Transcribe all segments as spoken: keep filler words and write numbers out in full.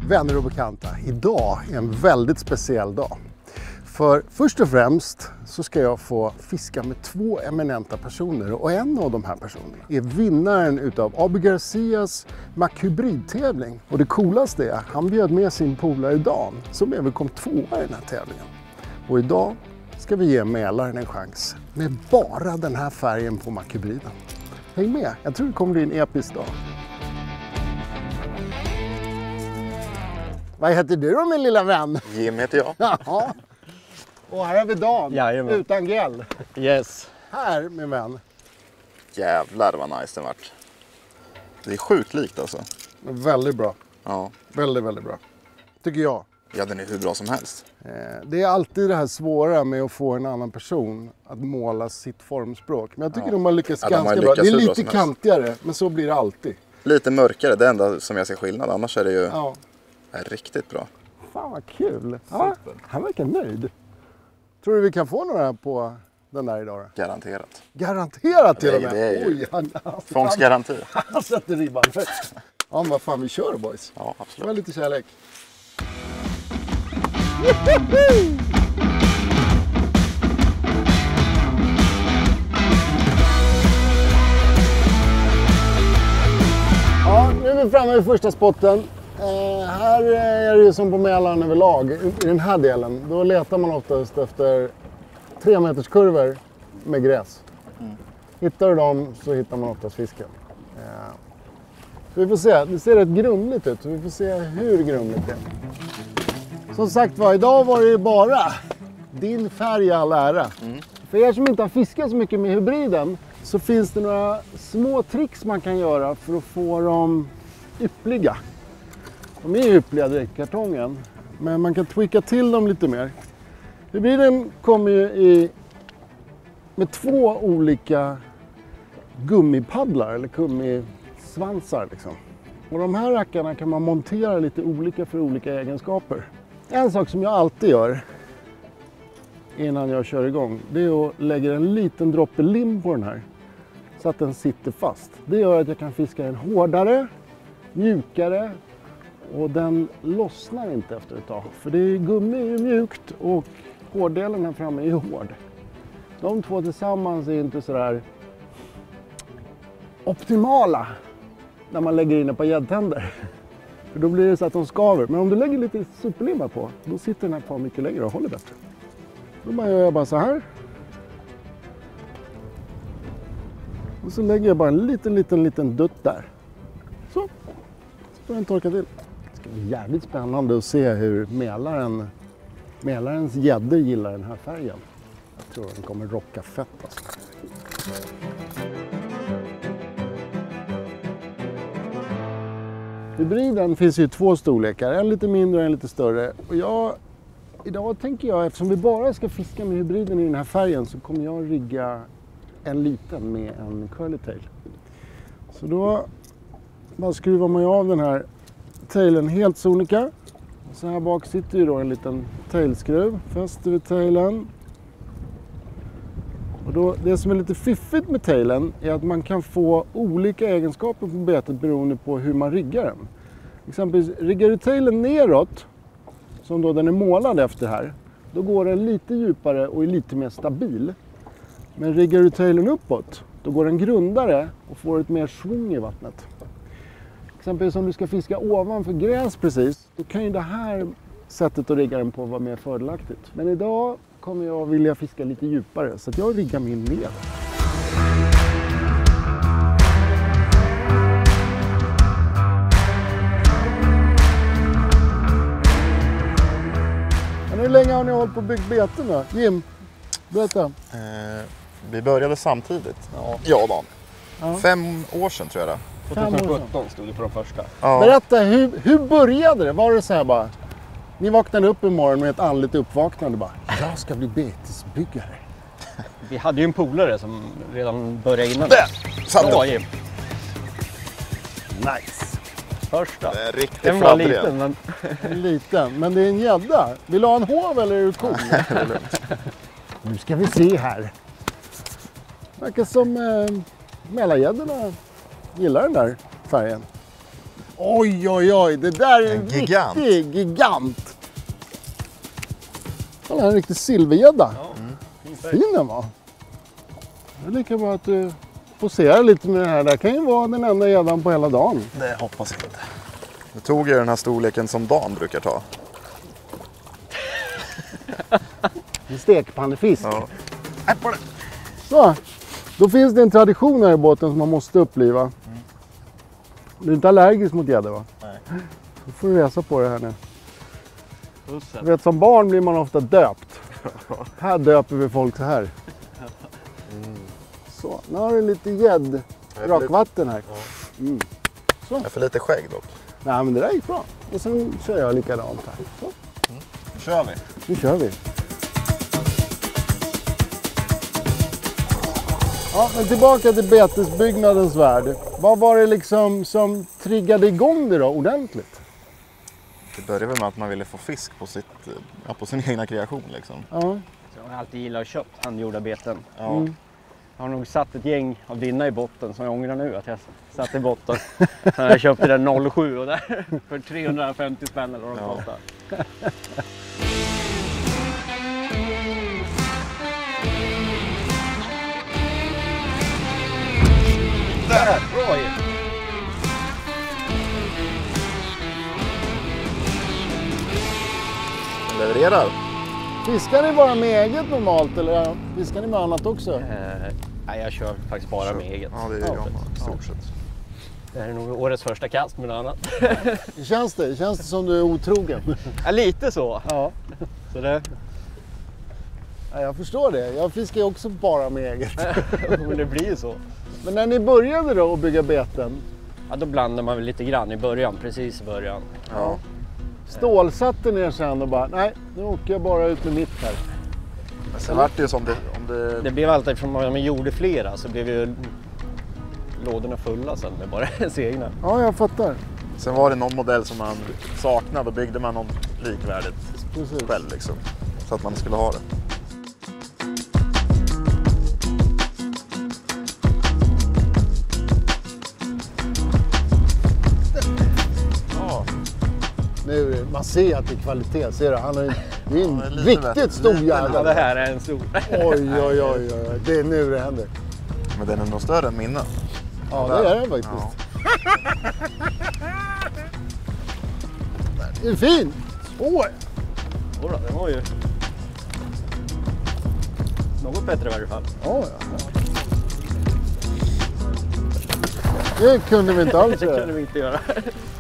Vänner och bekanta, idag är en väldigt speciell dag. För först och främst så ska jag få fiska med två eminenta personer och en av de här personerna är vinnaren utav A B Garcias McHybrid-tävling. Och det coolaste är att han bjöd med sin polare Dan som även kom tvåa i den här tävlingen. Och idag ska vi ge Mälaren en chans med bara den här färgen på McHybriden. Häng med, jag tror det kommer bli en episk dag. Vad heter du då min lilla vän? Jim heter jag. Ja. Och här har vi Dan, Jajamän. utan gäll. Yes. Här min vän. Jävlar vad nice den vart. Det är sjukt likt alltså. Väldigt bra. Ja. Väldigt, väldigt bra. Tycker jag. Ja, den är hur bra som helst. Det är alltid det här svåra med att få en annan person att måla sitt formspråk. Men jag tycker ja. de har lyckats ja, ganska har bra. Det är lyckats lite kantigare, men så blir det alltid. Lite mörkare, det enda som jag ser skillnad. Annars är det ju ja. är riktigt bra. Fan vad kul. Ja, han verkar nöjd. Tror du vi kan få några på den där idag då? Garanterat. Garanterat till och med. Det är ju Oj, han, han, fångstgaranti. Han sätter ribban. Ja, men vad fan, vi kör boys. Ja, absolut. Det var lite kärlek. Ja, nu är vi framme vid första spotten. Eh, här är det ju som på Mälaren överlag, i den här delen. Då letar man oftast efter tre meters kurvor med gräs. Mm. Hittar du dem så hittar man oftast fisken. Eh, så vi får se, det ser rätt grumligt ut, så vi får se hur grumligt det är. Som sagt var, idag var det ju bara din färg all ära. Mm. För er som inte har fiskat så mycket med hybriden så finns det några små tricks man kan göra för att få dem yppliga. De är yppliga direkt i kartongen, men man kan tweaka till dem lite mer. Hybriden kommer ju i, med två olika gummipaddlar eller gummisvansar liksom. Och de här rackarna kan man montera lite olika för olika egenskaper. En sak som jag alltid gör innan jag kör igång, det är att lägga en liten droppe lim på den här så att den sitter fast. Det gör att jag kan fiska den hårdare, mjukare och den lossnar inte efter ett tag. För det är, gummi är ju mjukt och hårddelen här framme är ju hård. De två tillsammans är inte sådär optimala när man lägger in ett par gäddtänder. För då blir det så att de skaver. Men om du lägger lite superlimma på, då sitter den här kvar mycket längre och håller bättre. Då gör jag bara så här. Och så lägger jag bara en liten, liten, liten dutt där. Så. Så får den torka till. Det ska bli jävligt spännande att se hur Mälaren, Mälarens gäddor gillar den här färgen. Jag tror den kommer rocka fett alltså. Hybriden finns ju två storlekar, en lite mindre och en lite större. Och jag, idag tänker jag, eftersom vi bara ska fiska med hybriden i den här färgen så kommer jag rigga en liten med en curlytail. Så då bara skruvar man av den här tailen helt sonika. Så här bak sitter ju då en liten tailskruv, fäster vi tailen. Och då, det som är lite fiffigt med tailen är att man kan få olika egenskaper på betet beroende på hur man riggar den. Exempelvis riggar du tailen neråt, som då den är målad efter här, då går den lite djupare och är lite mer stabil. Men riggar du tailen uppåt, då går den grundare och får ett mer svung i vattnet. Exempelvis om du ska fiska ovanför gräs precis, då kan ju det här sättet att rigga den på vara mer fördelaktigt. Men idag kommer jag vilja fiska lite djupare så att jag riggar min ner. Men hur länge har ni hållit på att bygga beten då? Jim, berätta. Eh, vi började samtidigt. Ja, ja Dan. Ja. Fem år sedan tror jag det. tjugosjutton stod det på de första. Ja. Berätta, hur, hur började det? Var det så här bara? Ni vaknade upp en morgon med ett andligt uppvaknande bara. Jag ska bli betesbyggare. Vi hade ju en polare som redan började innan. Där! Satt Bra, upp. Jim. Nice. Första. Det är riktigt Den var fladdrig. liten, men... En liten, men det är en gädda. Vill du ha en hov eller är du cool? Nu ska vi se här. Verkar som eh, Mälargäddorna gillar den där färgen. Oj, oj, oj. Det där är en, En gigant. riktig gigant. Kolla, en riktig silvergädda. Ja. Mm. Fin den var. Det är lika bra att du poserar lite med det här. Det kan ju vara den enda gäddan på hela dagen. Det hoppas jag inte. Du tog ju den här storleken som Dan brukar ta. En stekpannefisk. Ja. Nej, på det. Så, då finns det en tradition här i båten som man måste uppliva. Mm. Du är inte allergisk mot gäddor, va? Nej. Då får du resa på det här nu. Pussen. Du vet, som barn blir man ofta döpt. Här döper vi folk så här. Mm. Så, nu har du lite gädd rakvatten här. Mm. Så. Jag är för lite skägg dock. Nej, men det där gick bra. Och sen kör jag likadant här. Så. Mm. Nu kör vi. Nu kör vi. Ja, men tillbaka till betesbyggnadens värld. Vad var det liksom som triggade igång det då ordentligt? Det började väl med att man ville få fisk på, sitt, ja, på sin egna kreation liksom. Ja. Så jag har alltid gillat att köpa handgjorda beten. Ja. Mm. Jag har nog satt ett gäng av dina i botten som jag ångrar nu att jag satt i botten. Jag köpte den noll sju och där för trehundrafemtio spänn eller vad de Ja. kostar. Där! Bra ju! Den levererar. Fiskar ni bara med eget normalt eller fiskar ni med annat också? Eh, nej, jag kör faktiskt bara med eget. Ja, det är Ja. jag med, i stort sett. Det här är nog årets första kast med något annat. Känns det? Känns det som du är otrogen? Ja, lite så. Ja. Så det, Ja, jag förstår det. Jag fiskar ju också bara med eget. men det blir ju så. Men när ni började då att bygga beten, Ja, då blandar man väl lite grann i början, precis i början. Ja. stålsatte ni er sen och bara, nej, nu åker jag bara ut med mitt här. Men sen vart det ju som det... Om det... Det blev alltid, från när man gjorde flera så blev ju lådorna fulla sen med bara ens egna. Ja, jag fattar. Sen var det någon modell som man saknade och byggde man något likvärdigt Precis. själv liksom. Så att man skulle ha det. Ja, Nu, är det- man ser att det är kvalitet, ser du? Han är, det är en Ja, det är lite bättre. riktigt stor Lite jävel. Ja, det här är en stor. Oj, oj, oj, oj. Det är nu det händer. men den är nog större än mina. Ja, det är den faktiskt. Det är fin. Åh, Jodå, den var ju något bättre i varje fall. ja, ja. Det kunde vi inte alls Det kunde göra. vi inte göra.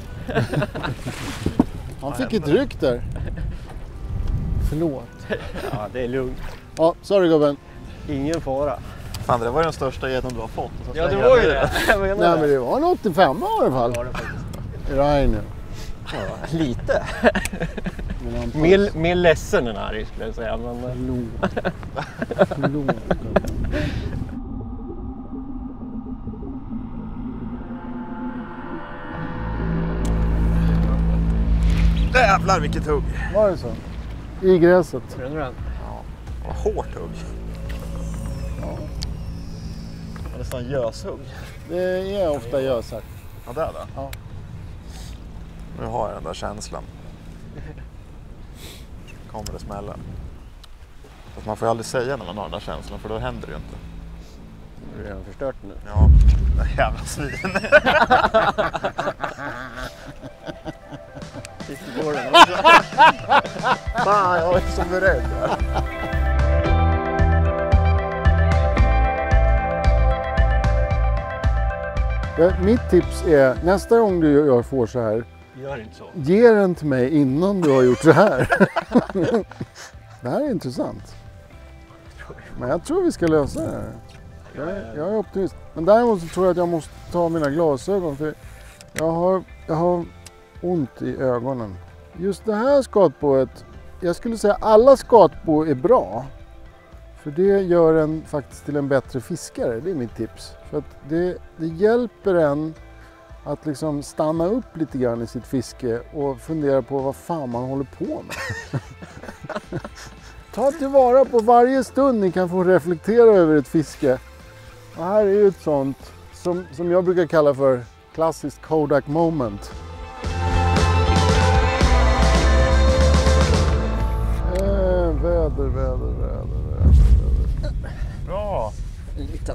Han fick ett ryck där. Förlåt. Ja, det är lugnt. Ja, sorry gubben. Ingen fara. Fan, det var ju den största geten du har fått. Och så Ja, det slänger var jag ju ner det. Jag menar Nej, det. men det var en åttiofem i alla fall. Var det faktiskt. Är det nu? Ja, lite. Men han Mer, mer ledsen än arg skulle jag säga. Men... Förlåt. Förlåt. Jävlar vilket hugg! Var det så? I gräset. Känner du den? Vad hårt hugg. Ja. Det är nästan göshugg. Det är ofta gösar. Ja, där då. Ja. Nu har jag den där känslan. Kommer det smälla. Fast man får ju aldrig säga när man har den där känslan, för då händer det ju inte. Du är redan förstört nu. Ja, det där jävla svin. Sitter på den också. Fan, jag är så beredd. Ja, mitt tips är, nästa gång du gör får så här, Gör inte så. ge den till mig innan du har gjort så här. Det här är intressant. Men jag tror vi ska lösa det här. Jag är, jag är optimist. Men däremot så tror jag att jag måste ta mina glasögon. För jag har, jag har ont i ögonen. Just det här skatboet, jag skulle säga alla skatbo är bra. För det gör en faktiskt till en bättre fiskare, det är mitt tips. För att det, det hjälper en att liksom stanna upp lite grann i sitt fiske och fundera på vad fan man håller på med. Ta tillvara på varje stund ni kan få reflektera över ett fiske. Och här är ju ett sånt som, som jag brukar kalla för klassiskt Kodak moment. väder, väder, väder, väder. Bra! En liten.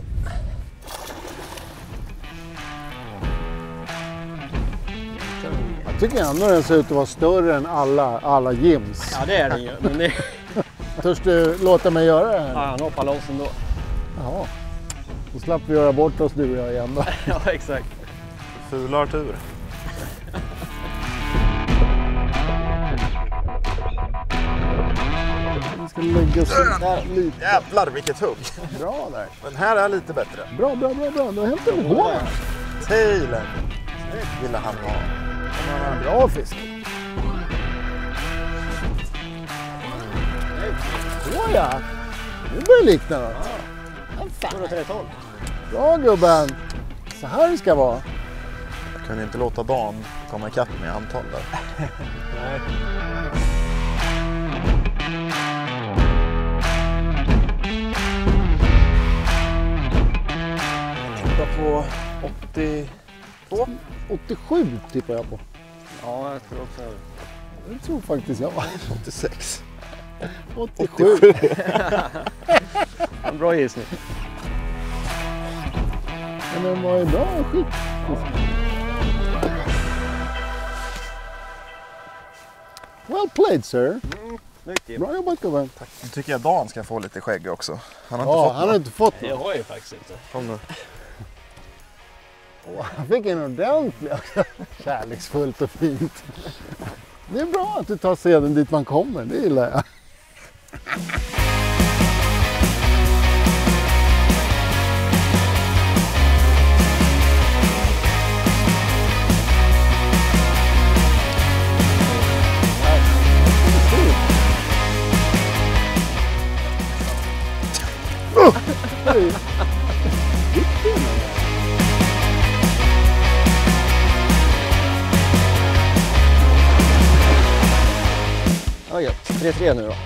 Jag tycker ändå den ser ut att vara större än alla, alla gyms. Ja, det är den ju. Men det... Törs du låta mig göra det här? Ja, han hoppar loss ändå. Jaha. Då slapp vi göra bort oss du och jag igen då. Ja, exakt. Fula Artur. Vi ska lägga så här lite. Jävlar vilket hugg! Bra där. Den här är lite bättre. Bra, bra, bra, bra. Då hämtar vi på den. Tailen ville han ha. Bra fisk. Såja! Nu börjar det likna då. Bra gubben. Så här det ska vara. Jag kunde inte låta Dan komma ikapp med antal där. Nej. På åttiotvå? åttiosju tippar jag på. Ja, jag tror också det. Det tror faktiskt jag. åttiosex. åttiosju. En bra gissning. Men den var ju bra skit. Well played sir. Mycket. Bra jobbat gubben. Tack. Nu tycker jag Dan ska få lite skägg också. Han har Ja, inte fått han har inte fått Jag något. har ju faktiskt inte. Kom nu. Åh, han fick en ordentlig. Kärleksfullt och fint. Det är bra att du tar seden dit man kommer. Det gillar jag. Ja, ja. tre tre nu då.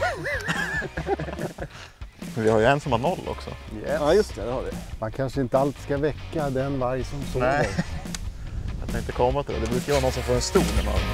Men vi har ju en som har noll också. Yes. Ja, just det, det har vi. Man kanske inte alltid ska väcka den varg som sover. Nej. Jag tänkte komma till det. Det brukar vara någon som får en stor när man...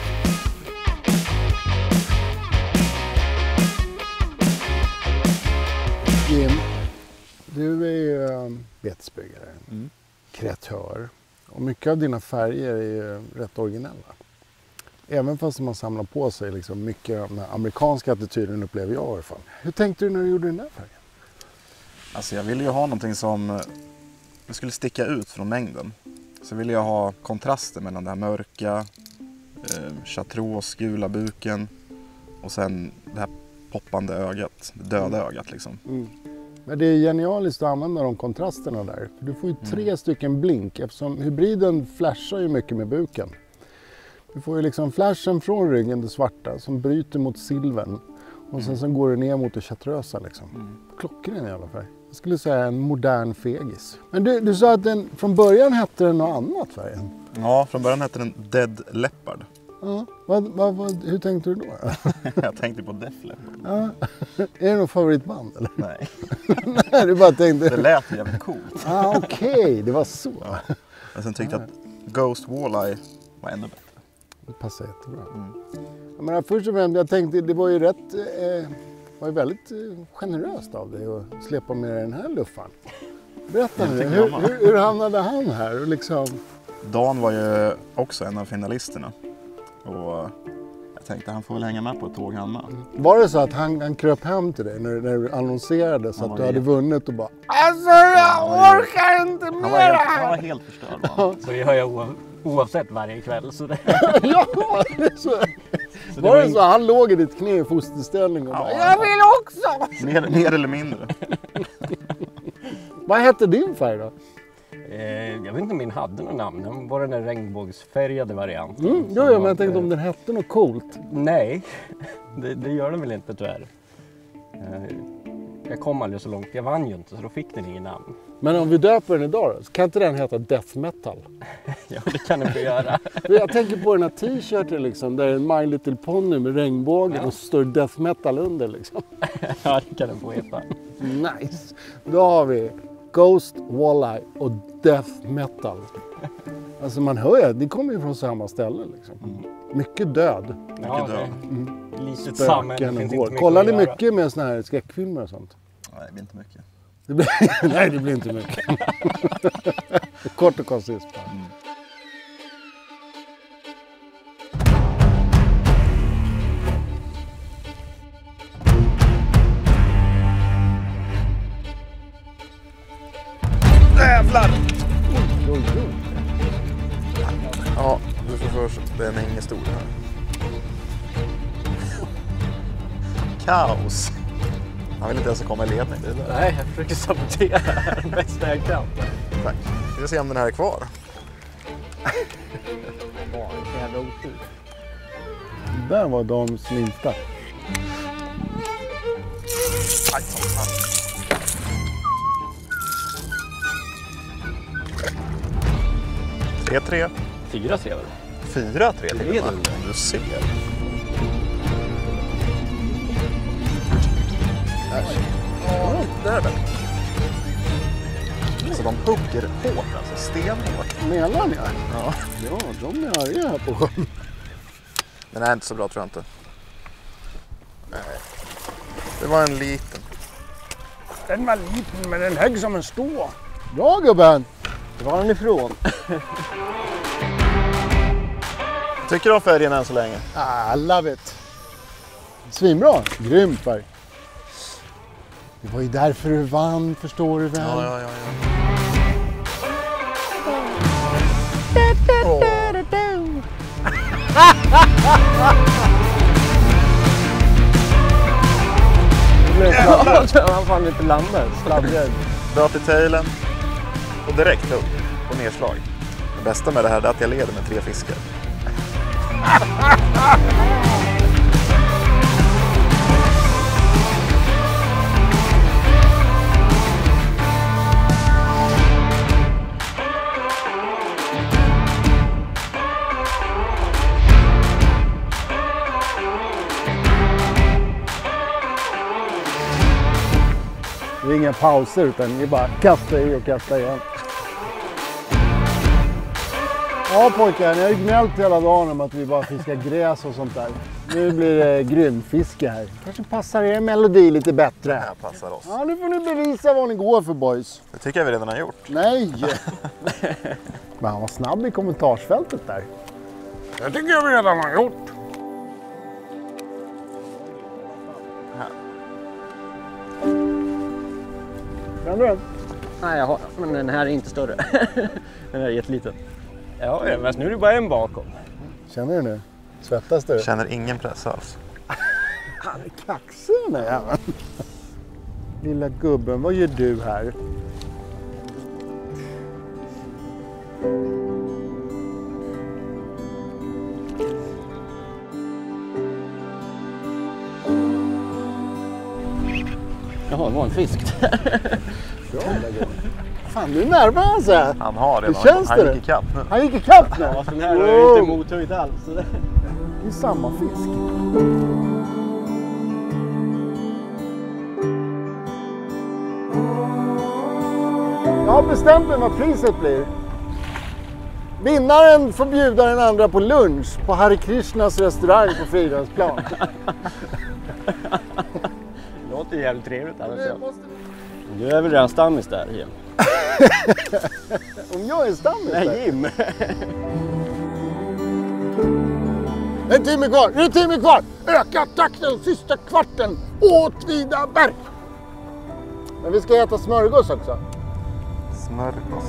Jim, du är ju um, betesbyggare, Mm. kreatör och mycket av dina färger är ju rätt originella. Även fast man samlar på sig liksom mycket av den här amerikanska attityden upplever jag i alla fall. Hur tänkte du när du gjorde den där färgen? Alltså jag ville ju ha någonting som det skulle sticka ut från mängden. Så ville jag ha kontraster mellan det här mörka, eh, chartreuse, gula buken och sen det här poppande ögat, det döda Mm. ögat liksom. Mm. Men det är genialiskt att använda de kontrasterna där. För du får ju tre Mm. stycken blink eftersom hybriden flashar ju mycket med buken. Du får ju liksom flashen från ryggen, det svarta, som bryter mot silvern. Och sen så går det ner mot det chartrösa liksom. Mm. Klockren i alla fall. Jag skulle säga en modern fegis. Men du, du sa att den från början hette den något annat färgen. Ja, från början hette den Dead Leopard. Ja, vad, vad, vad, hur tänkte du då? Jag tänkte på Def Leppard. Ja. Är det något favoritband eller? Nej, Nej, du bara tänkte... det lät jävligt coolt. Ah, okej, okay. Det var så. Ja. Och sen tyckte jag att Ghost Walleye var ännu bättre. Det passar jättebra. Mm. Jag menar, först och främst, jag tänkte det var ju rätt, eh, var ju väldigt eh, generöst av dig att släppa med den här luffan. Berätta nu, tycker hur, jag hur, hur hamnade han här? Och liksom... Dan var ju också en av finalisterna. Och jag tänkte han får väl hänga med på ett tåg han med. Var det så att han, han kröp hem till dig när, när du annonserade så Han att var du hade helt- vunnit och bara alltså jag var ju- orkar inte Han mer! var helt, han var helt förstörd. Var han. Så vi har ju oav- oavsett varje kväll. Så det... Ja, det är så. Så Var det ing- så? Han låg i ditt knä i fosterställning och bara, Ja. jag vill också! Mer, mer eller mindre. Vad hette din färg då? Eh, jag vet inte om min hade något namn. Den var den där regnbågsfärgade varianten. Mm, som jo, ja, men var, jag tänkte eh, om den hette något coolt. Nej, det, det gör den väl inte tyvärr. Eh, jag kom aldrig så långt. Jag vann ju inte så då fick den ingen namn. Men om vi döper den idag då, så kan inte den heta death metal? Ja, det kan den få göra. För jag tänker på den här t-shirten liksom, där är en My Little Pony med regnbågen Ja. och så står death metal under liksom. Ja, det kan den få heta. Nice! Då har vi Ghost Walleye och death metal. Alltså man hör ju, det kommer ju från samma ställe liksom. Mm. Mycket död. Mycket Ja, död. Mm. Litet samhälle. Och kollar ni mycket med såna här skräckfilmer och sånt? Nej, det blir inte mycket. Det blir, nej, det blir inte mycket. Kort och koncist. Mm. Jävlar! Oj, oj, oj. Ja, du får först. Det är en hängestol här. Kaos. Han vill inte ens komma i ledning. Det där. Nej, jag försöker sabotera det bästa jag kan. Tack. Vi får se om den här är kvar. Ja, vilken jävla otur. Det där var de minsta. Aj, fan. tre tre. Fyra tre väl? fyra tre till Leder och du med. det? Du ser. Ja, där är det. Så de hugger hårt, alltså stenhårt. Menar ni? Ja. Ja, de är arga här på sjön. Den är inte så bra tror jag inte. Nej. Det var en liten. Den var liten men den högg som en stå. Bra gubben! Var är den ifrån? Tycker du om färgen än så länge? Ah, I love it. Svinbra. Grym färg. Det var ju därför du vann, förstår du väl? Ja, ja, ja. ja. Oh. Ja, han fan inte landar. Sladdred. Dra till tailen och direkt upp på nedslag. Det bästa med det här är att jag leder med tre fiskar. Det är inga pauser utan ni bara kasta i och kasta igen. Ja pojkar, ni har ju gnällt hela dagen om att vi bara fiskar gräs och sånt där. Nu blir det grynfiske här. Kanske passar er melodi lite bättre. Det här passar oss. Ja, nu får ni bevisa vad ni går för boys. Det tycker jag vi redan har gjort. Nej! Men han var snabb i kommentarsfältet där. Det tycker jag vi redan har gjort. Kan du den? Nej, jag har, men den här är inte större. Den här är jätteliten. Ja, men nu är det bara en bakom. Känner du nu? Svettas du? Känner ingen press alls. Han är kaxig den här jäveln. Lilla gubben, vad gör du här? Jaha, det var en fisk. Bra, fan, nu närmar han sig. Han har redan. Det känns han det. gick ikapp nu. Han gick ikapp nu. Ja, den här är ju inte mothöjd alls. Det är samma fisk. Jag har bestämt mig vad priset blir. Vinnaren får bjuda den andra på lunch på Hare Krishnas restaurang på Fridhemsplan. Det låter jävligt trevligt. Alltså. Du är väl redan stammis där, Jim? Om jag är stammis? Nej, Jim! En timme kvar, en timme kvar! Öka takten sista kvarten! Åtvidaberg! Men vi ska äta smörgås också. Smörgås.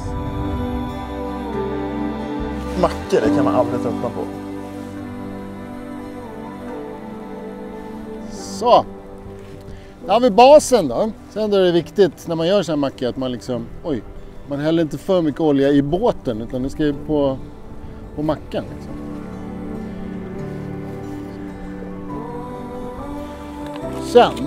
Mackor, det kan man aldrig tröttna på. Så. Då har vi basen då. Sen är det viktigt när man gör så här macka att man liksom, oj, man häller inte för mycket olja i båten utan det ska ju på, på mackan liksom. Sen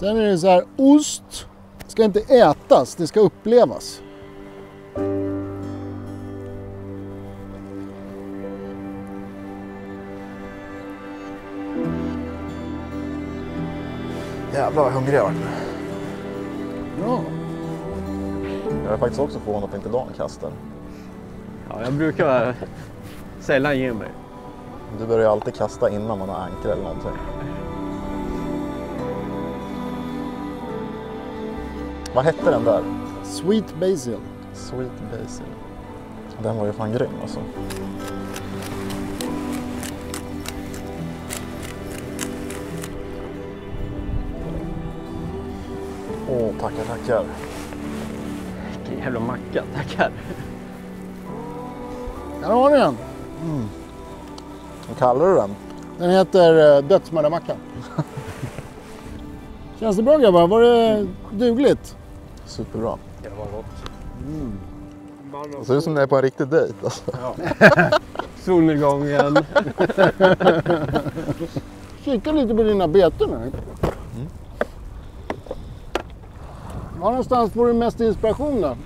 Sen är det så här, ost ska inte ätas, det ska upplevas. Jävlar vad hungrig jag var. Bra. Jag är faktiskt också förvånad att inte Dan kastar. Ja, jag brukar sällan ge mig. Du börjar ju alltid kasta innan man har anker eller någonting. Vad hette den där? Sweet basil. Sweet basil. Den var ju fan grym alltså. Åh, tackar, tackar. Vilken jävla macka, tackar. Där har ni den. Mm. Vad kallar du den? Den heter uh, dödsmördarmackan. Känns det bra grabbar? Var det dugligt? Superbra. Det var gott. Mm. Det ser ut som det är på en riktig dejt alltså. Ja. Solnedgången. Kika lite på dina beten här. Mm. Var någonstans får du mest inspiration då?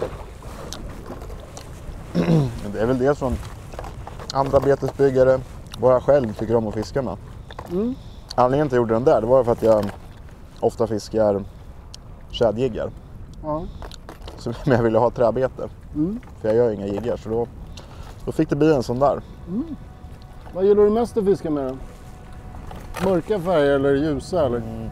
Det är väl det från andra betesbyggare, vad jag själv tycker om att fiska med. Mm. Anledningen till att jag gjorde den där, det var för att jag ofta fiskar tjädjiggar. Ja. Så men jag ville ha träbete. Mm. För jag gör inga jiggar, så då, då fick det bli en sån där. Mm. Vad gillar du mest att fiska med då? Mörka färger eller ljusa eller? Mm.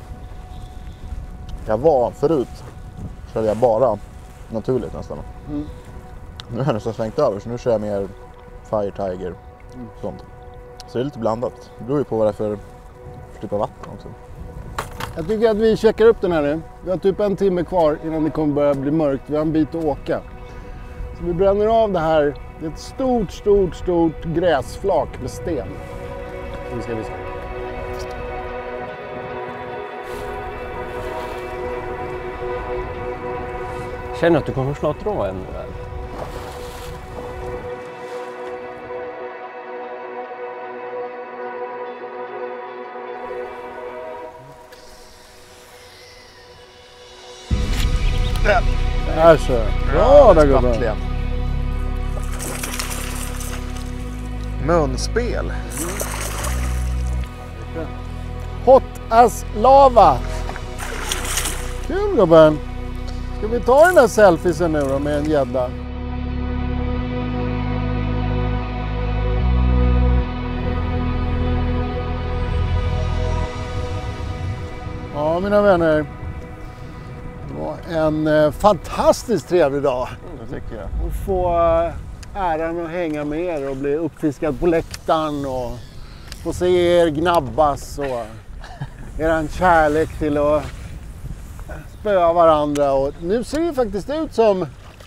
Jag var förut, körde jag bara naturligt nästan. Mm. Nu har jag nästan svängt över, så nu kör jag mer Fire Tiger och mm. sånt. Så det är lite blandat. Det beror ju på vad det är för, för typ av vatten också. Jag tycker att vi checkar upp den här nu. Vi har typ en timme kvar innan det kommer börja bli mörkt. Vi har en bit att åka. Så vi bränner av det här. Det är ett stort, stort, stort gräsflak med sten. Så vi ska visa. Känner att du kommer snart dra en nu här. Där så. Bra där gubben. Munspel. Hot as lava. Kul gubben. Ska vi ta den här selfiesen nu då med en gädda? Ja mina vänner. Det var en eh, fantastiskt trevlig dag. Det tycker jag. Och få eh, äran att hänga med er och bli uppfiskad på läktaren och få se er gnabbas och eran kärlek till att spöa varandra. Och nu ser det faktiskt ut som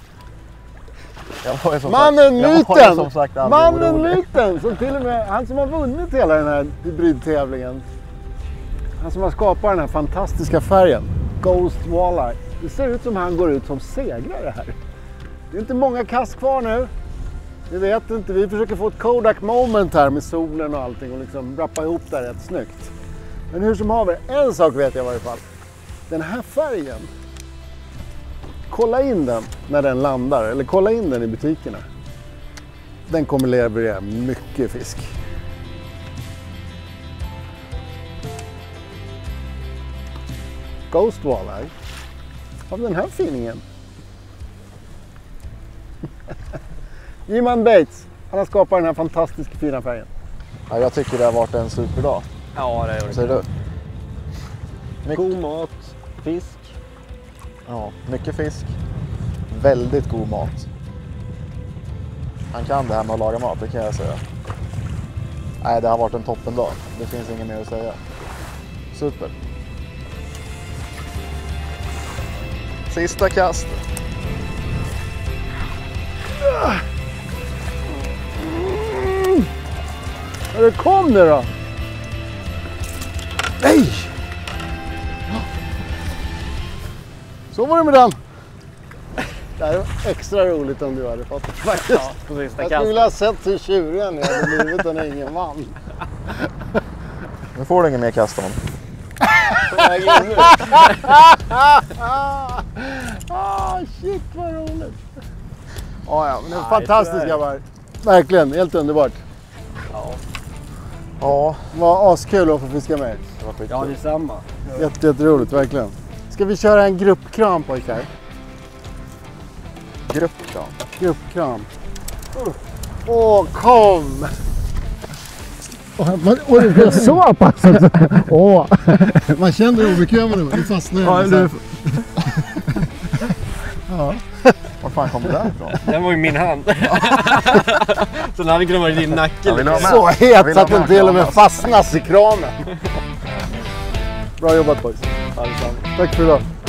som mannen myten. Som sagt, mannen myten som till och med han som har vunnit hela den här hybridtävlingen. Han som har skapat den här fantastiska färgen. Ghost Walleye. Det ser ut som han går ut som segrare här. Det är inte många kast kvar nu. Vi vet inte. Vi försöker få ett Kodak moment här med solen och allting och liksom rappa ihop det rätt snyggt. Men hur som haver, en sak vet jag i varje fall. Den här färgen. Kolla in den när den landar. Eller kolla in den i butikerna. Den kommer leverera mycket fisk. Ghost Walleye av den här finingen. Jimman Bates, han har skapat den här fantastiska fina färgen. Ja, jag tycker det har varit en superdag. Ja, det är det. Säger du? Mycket. God mat, fisk. Ja, mycket fisk. Väldigt god mat. Han kan det här med att laga mat, det kan jag säga. Nej, det har varit en toppendag. Det finns inget mer att säga. Super. Sista kast. Mm. Det kom det då. Nej! Så var det med den. Det här var extra roligt om du hade fått det faktiskt. Ja, på sista jag skulle vilja ha sett hur tjuriga ni hade blivit när ingen vann. Nu får du ingen mer kast om. Ah, shit vad roligt. Ja, ja, men det är fantastiskt grabbar. Verkligen, helt underbart. Ja. Ja, vad askul att få fiska med. Ja, det är samma. Jätte, jätteroligt, verkligen. Ska vi köra en gruppkram pojkar? Gruppkram. Gruppkram. Åh, kom! Åh, man, åh, det blev så pass också. Åh. Man känner det obekväma nu, det fastnar Ja, jag. Ja. Var fan kom det där ifrån? Den var ju min hand. Så den hade kunnat vara i din nacke. Så het så att den till och med fastnas i kranen. Bra jobbat boys. Allesammans. Tack för idag.